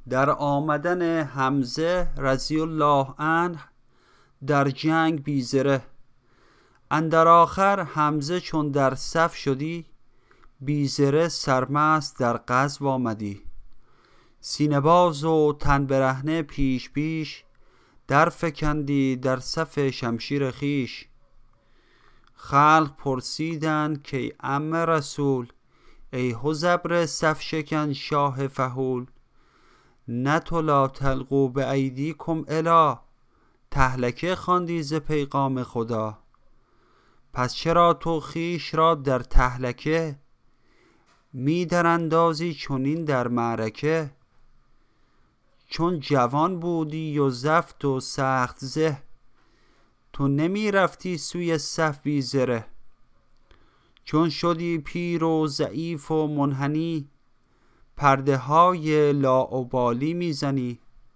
در آمدن حمزه رضی الله عنه در جنگ بیزره. اندر آخر حمزه چون در صف شدی، بیزره سرمست در غزو آمدی. سینه باز و تن برهنه پیش پیش، در فکندی در صف شمشیر خیش. خلق پرسیدند که ای عم رسول، ای حضبر صف شکن شاه فحول. نه تو لا تلقوا به ایدیکم الی، تهلکه خواندی ز پیغام خدا. پس چرا تو خویش را در تهلکه، می در اندازی چنین در معرکه؟ چون جوان بودی و زفت و سخت زه، تو نمی رفتی سوی صف بی زره. چون شدی پیر و ضعیف و منحنی، پرده های لاابالی می زنی.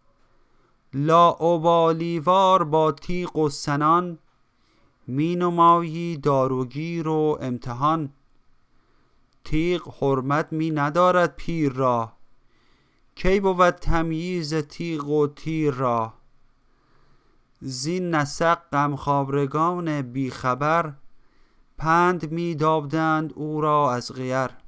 لاابالی وار با تیغ و سنان، می نمایی داروگیر و امتحان. تیغ حرمت می ندارد پیر را، کی بود تمییز تیغ و تیر را. زین نسق غمخوارگان بی خبر، پند می دادند او را از غیر.